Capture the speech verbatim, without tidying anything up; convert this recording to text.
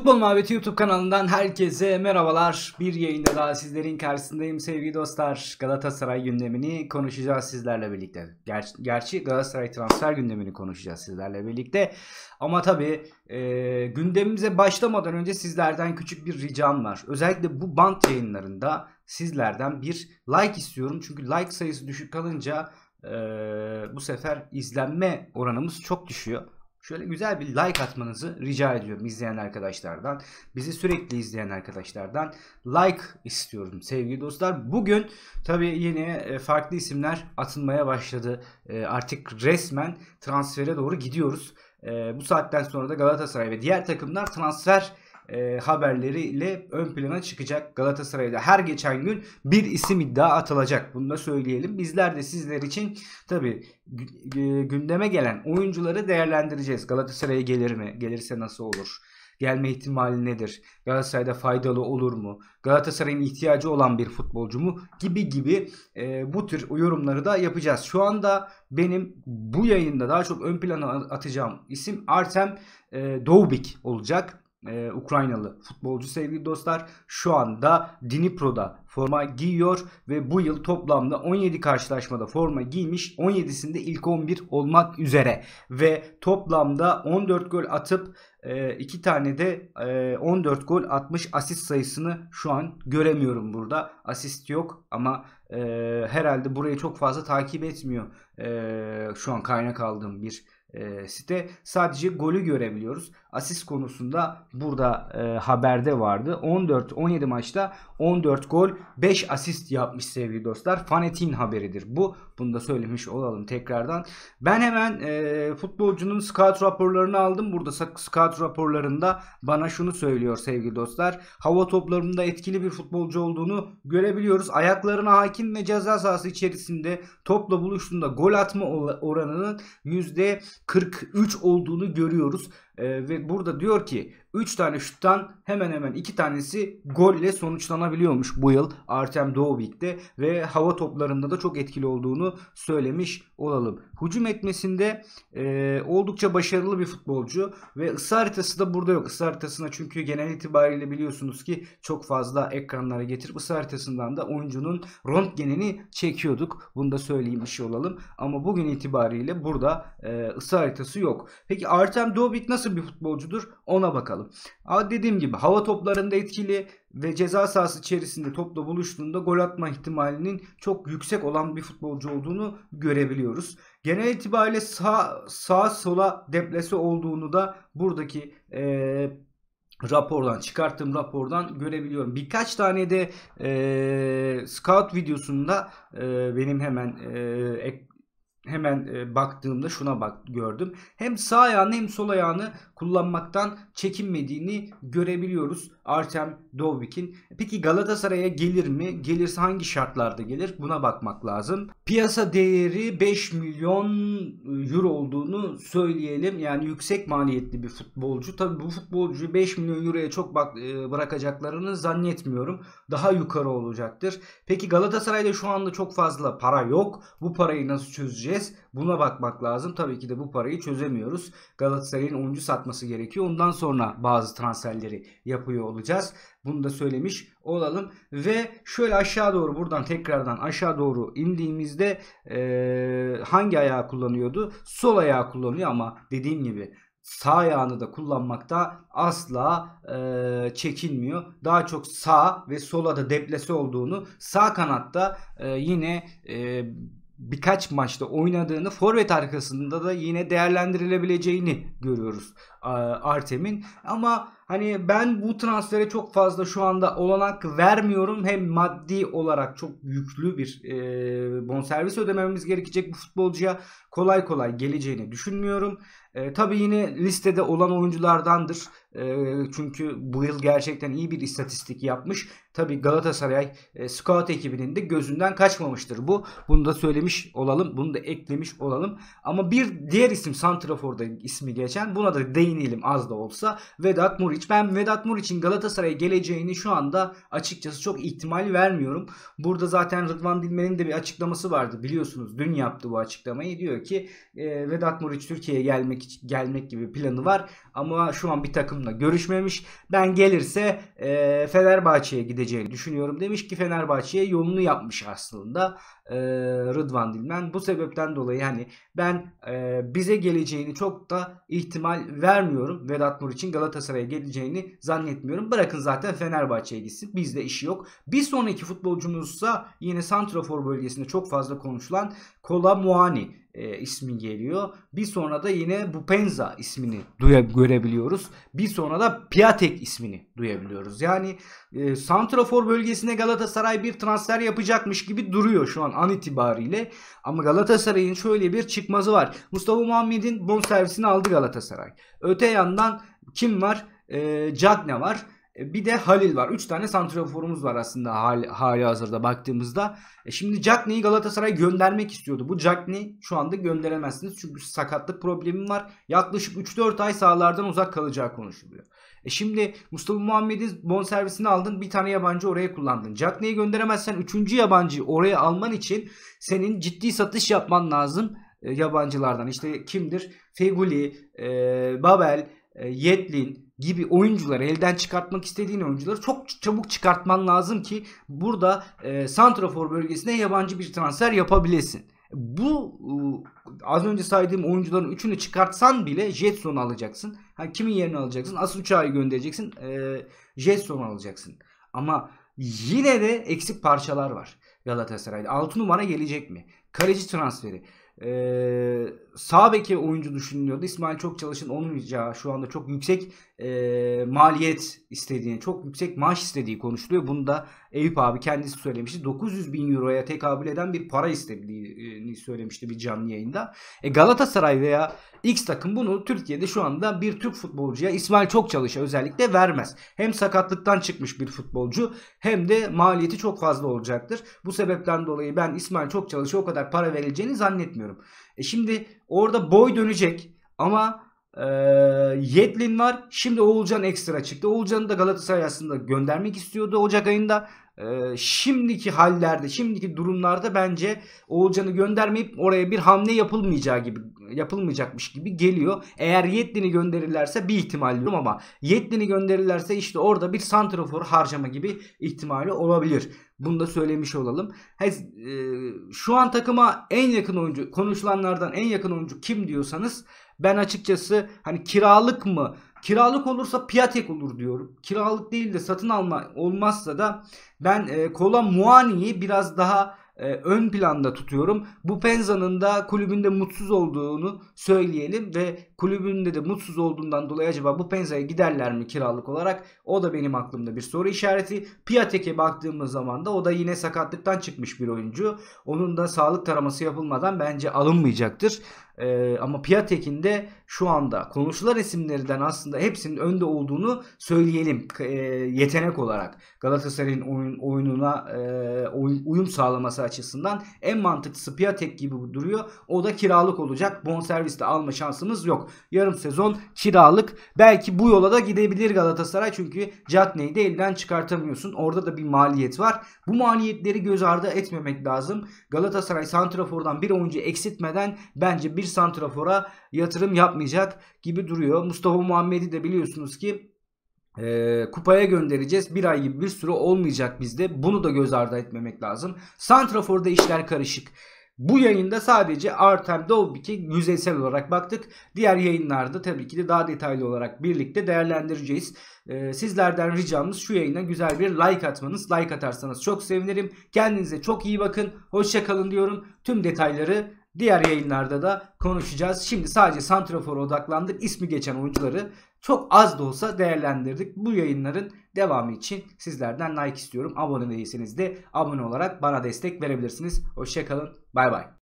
Futbol Muhabbeti YouTube kanalından herkese merhabalar. Bir yayında daha sizlerin karşısındayım sevgili dostlar. Galatasaray gündemini konuşacağız sizlerle birlikte. Ger gerçi Galatasaray transfer gündemini konuşacağız sizlerle birlikte. Ama tabii e, gündemimize başlamadan önce sizlerden küçük bir ricam var. Özellikle bu bant yayınlarında sizlerden bir like istiyorum. Çünkü like sayısı düşük kalınca e, bu sefer izlenme oranımız çok düşüyor. Şöyle güzel bir like atmanızı rica ediyorum izleyen arkadaşlardan. Bizi sürekli izleyen arkadaşlardan like istiyorum sevgili dostlar. Bugün tabii yine farklı isimler atılmaya başladı. Artık resmen transfere doğru gidiyoruz. Bu saatten sonra da Galatasaray ve diğer takımlar transfer E, haberleriyle ön plana çıkacak. Galatasaray'da her geçen gün bir isim iddia atılacak. Bunu da söyleyelim. Bizler de sizler için tabii gündeme gelen oyuncuları değerlendireceğiz. Galatasaray'a gelir mi? Gelirse nasıl olur? Gelme ihtimali nedir? Galatasaray'da faydalı olur mu? Galatasaray'ın ihtiyacı olan bir futbolcu mu? Gibi gibi e, bu tür yorumları da yapacağız. Şu anda benim bu yayında daha çok ön plana atacağım isim Artem e, Dovbyk olacak. Ee, Ukraynalı futbolcu sevgili dostlar şu anda Dnipro'da forma giyiyor ve bu yıl toplamda on yedi karşılaşmada forma giymiş, on yedisinde ilk on bir olmak üzere ve toplamda on dört gol atıp iki tane de on dört gol atmış. Asist sayısını şu an göremiyorum burada, asist yok ama e, herhalde burayı çok fazla takip etmiyor e, şu an kaynak aldığım bir E, site. Sadece golü görebiliyoruz. Asist konusunda burada e, haberde vardı. on dört on yedi maçta on dört gol beş asist yapmış sevgili dostlar. Fanet'in haberidir bu. Bunu da söylemiş olalım tekrardan. Ben hemen e, futbolcunun scout raporlarını aldım. Burada scout raporlarında bana şunu söylüyor sevgili dostlar. Hava toplarında etkili bir futbolcu olduğunu görebiliyoruz. Ayaklarına hakim ve ceza sahası içerisinde topla buluştuğunda gol atma oranının yüzde kırk üç olduğunu görüyoruz. Ee, ve burada diyor ki üç tane şuttan hemen hemen iki tanesi golle sonuçlanabiliyormuş bu yıl Artem Dovbyk'te ve hava toplarında da çok etkili olduğunu söylemiş olalım. Hücum etmesinde e, oldukça başarılı bir futbolcu ve ısı haritası da burada yok. Isı haritasına çünkü genel itibariyle biliyorsunuz ki çok fazla ekranlara getirip ısı haritasından da oyuncunun röntgenini çekiyorduk. Bunu da söylemiş olalım. Ama bugün itibariyle burada e, ısı haritası yok. Peki Artem Dovbyk nasıl bir futbolcudur? Ona bakalım. Ama dediğim gibi hava toplarında etkili ve ceza sahası içerisinde topla buluştuğunda gol atma ihtimalinin çok yüksek olan bir futbolcu olduğunu görebiliyoruz. Genel itibariyle sağ, sağa sola deplase olduğunu da buradaki e, rapordan çıkarttığım rapordan görebiliyorum. Birkaç tane de e, scout videosunda e, benim hemen e, ek Hemen e, baktığımda şuna bak gördüm. Hem sağ ayağını hem sol ayağını kullanmaktan çekinmediğini görebiliyoruz Artem Dovbyk'in. Peki Galatasaray'a gelir mi? Gelirse hangi şartlarda gelir? Buna bakmak lazım. Piyasa değeri beş milyon euro olduğunu söyleyelim. Yani yüksek maliyetli bir futbolcu. Tabii bu futbolcuyu beş milyon euroya çok bak, e, bırakacaklarını zannetmiyorum. Daha yukarı olacaktır. Peki Galatasaray'da şu anda çok fazla para yok. Bu parayı nasıl çözeceğiz? Buna bakmak lazım. Tabii ki de bu parayı çözemiyoruz. Galatasaray'ın oyuncu satması gerekiyor. Ondan sonra bazı transferleri yapıyor olacağız. Bunu da söylemiş olalım. Ve şöyle aşağı doğru buradan tekrardan aşağı doğru indiğimizde e, hangi ayağı kullanıyordu? Sol ayağı kullanıyor ama dediğim gibi sağ ayağını da kullanmakta asla e, çekinmiyor. Daha çok sağ ve sola da deplase olduğunu, sağ kanatta e, yine e, birkaç maçta oynadığını, forvet arkasında da yine değerlendirilebileceğini görüyoruz Artem'in. Ama hani ben bu transfere çok fazla şu anda olanak vermiyorum. Hem maddi olarak çok yüklü bir e, bonservis ödememiz gerekecek bu futbolcuya. Kolay kolay geleceğini düşünmüyorum. E, tabii yine listede olan oyunculardandır. E, çünkü bu yıl gerçekten iyi bir istatistik yapmış. Tabii Galatasaray e, scout ekibinin de gözünden kaçmamıştır bu. Bunu da söylemiş olalım. Bunu da eklemiş olalım. Ama bir diğer isim santraforda ismi geçen, buna da değinelim az da olsa. Vedat Muriç. Ben Vedat Muriç'in Galatasaray'a geleceğini şu anda açıkçası çok ihtimal vermiyorum. Burada zaten Rıdvan Dilmen'in de bir açıklaması vardı. Biliyorsunuz dün yaptı bu açıklamayı. Diyor ki e, Vedat Muriç Türkiye'ye gelmek gelmek gibi planı var. Ama şu an bir takım takımla görüşmemiş. Ben gelirse e, Fenerbahçe'ye gideceğini düşünüyorum demiş ki Fenerbahçe'ye yolunu yapmış aslında e, Rıdvan Dilmen. Bu sebepten dolayı hani ben e, bize geleceğini çok da ihtimal vermiyorum. Vedat Muriç'in Galatasaray'a geleceğini zannetmiyorum. Bırakın zaten Fenerbahçe'ye gitsin. Bizde işi yok. Bir sonraki futbolcumuzsa yine santrafor bölgesinde çok fazla konuşulan Kola Muani e, ismi geliyor. Bir sonra da yine Bupenza ismini duya, görebiliyoruz. Bir sonra da Piatek ismini duyabiliyoruz. Yani e, santrafor bölgesine Galatasaray bir transfer yapacakmış gibi duruyor şu an an itibariyle. Ama Galatasaray'ın şöyle bir çıkmazı var. Mustafa Muhammed'in bonservisini aldı Galatasaray. Öte yandan kim var? E, Cagne var. Bir de Halil var. üç tane santraforumuz var aslında hali, hali hazırda baktığımızda. E şimdi Cagne'yi Galatasaray göndermek istiyordu. Bu Cagne şu anda gönderemezsiniz. Çünkü sakatlık problemi var. Yaklaşık üç dört ay sahalardan uzak kalacağı konuşuluyor. E şimdi Mustafa Muhammed'in bonservisini aldın. Bir tane yabancı oraya kullandın. Cagne'yi gönderemezsen üçüncü yabancıyı oraya alman için senin ciddi satış yapman lazım. E, yabancılardan. İşte kimdir? Feguli, e, Babel, e, Yedlin gibi oyuncuları, elden çıkartmak istediğin oyuncuları çok çabuk çıkartman lazım ki burada e, santrafor bölgesine yabancı bir transfer yapabilesin. Bu e, az önce saydığım oyuncuların üçünü çıkartsan bile Jetson'u alacaksın. Ha, kimin yerini alacaksın? Asuça'yı göndereceksin. E, Jetson'u alacaksın. Ama yine de eksik parçalar var Galatasaray'da. altı numara gelecek mi? Kaleci transferi. Ee, sağ beke oyuncu düşünülüyordu. İsmail Çokçalış'ın olmayacağı, şu anda çok yüksek e, maliyet istediğini, çok yüksek maaş istediği konuşuluyor. Bunu da Eyüp abi kendisi söylemişti. dokuz yüz bin euroya tekabül eden bir para istediğini söylemişti bir canlı yayında. E, Galatasaray veya X takım bunu Türkiye'de şu anda bir Türk futbolcuya, İsmail Çokçalış'a özellikle vermez. Hem sakatlıktan çıkmış bir futbolcu hem de maliyeti çok fazla olacaktır. Bu sebepten dolayı ben İsmail Çokçalış'a o kadar para verileceğini zannetmiyorum. E şimdi orada boy dönecek ama e, Yedlin var. Şimdi Oğulcan ekstra çıktı. Oğulcan'ı da Galatasaray aslında göndermek istiyordu Ocak ayında. E, şimdiki hallerde, şimdiki durumlarda bence Oğulcan'ı göndermeyip oraya bir hamle yapılmayacağı gibi yapılmayacakmış gibi geliyor. Eğer Yedlin'i gönderirlerse bir ihtimal diyorum ama Yedlin'i gönderirlerse işte orada bir santrafor harcama gibi ihtimali olabilir. Bunu da söylemiş olalım. He, e, şu an takıma en yakın oyuncu, konuşulanlardan en yakın oyuncu kim diyorsanız ben açıkçası hani kiralık mı? Kiralık olursa Piatek olur diyorum. Kiralık değil de satın alma olmazsa da ben e, Kola Muani'yi biraz daha e, ön planda tutuyorum. Bu Penza'nın da kulübünde mutsuz olduğunu söyleyelim ve kulübünde de mutsuz olduğundan dolayı acaba bu Penza'ya giderler mi kiralık olarak? O da benim aklımda bir soru işareti. Piatek'e baktığımız zaman da o da yine sakatlıktan çıkmış bir oyuncu. Onun da sağlık taraması yapılmadan bence alınmayacaktır. Ee, ama Piatek'in de şu anda konuşulan isimlerden aslında hepsinin önde olduğunu söyleyelim e, yetenek olarak. Galatasaray'ın oyun, oyununa e, oyun, uyum sağlaması açısından en mantıklısı Piatek gibi duruyor. O da kiralık olacak. Bonserviste alma şansımız yok. Yarım sezon kiralık. Belki bu yola da gidebilir Galatasaray çünkü Cagne'yi de elden çıkartamıyorsun. Orada da bir maliyet var. Bu maliyetleri göz ardı etmemek lazım. Galatasaray santrafordan bir oyuncu eksiltmeden bence bir santrafora yatırım yapmayacak gibi duruyor. Mustafa Muhammed'i de biliyorsunuz ki e, kupaya göndereceğiz. Bir ay gibi bir süre olmayacak bizde. Bunu da göz ardı etmemek lazım. Santrafor'da işler karışık. Bu yayında sadece Artem Dovbik'e yüzeysel olarak baktık. Diğer yayınlarda tabii ki de daha detaylı olarak birlikte değerlendireceğiz. Ee, sizlerden ricamız şu yayına güzel bir like atmanız. Like atarsanız çok sevinirim. Kendinize çok iyi bakın. Hoşça kalın diyorum. Tüm detayları diğer yayınlarda da konuşacağız. Şimdi sadece santrafora odaklandık. İsmi geçen oyuncuları çok az da olsa değerlendirdik. Bu yayınların devamı için sizlerden like istiyorum. Abone değilseniz de abone olarak bana destek verebilirsiniz. Hoşça kalın. Bay bay.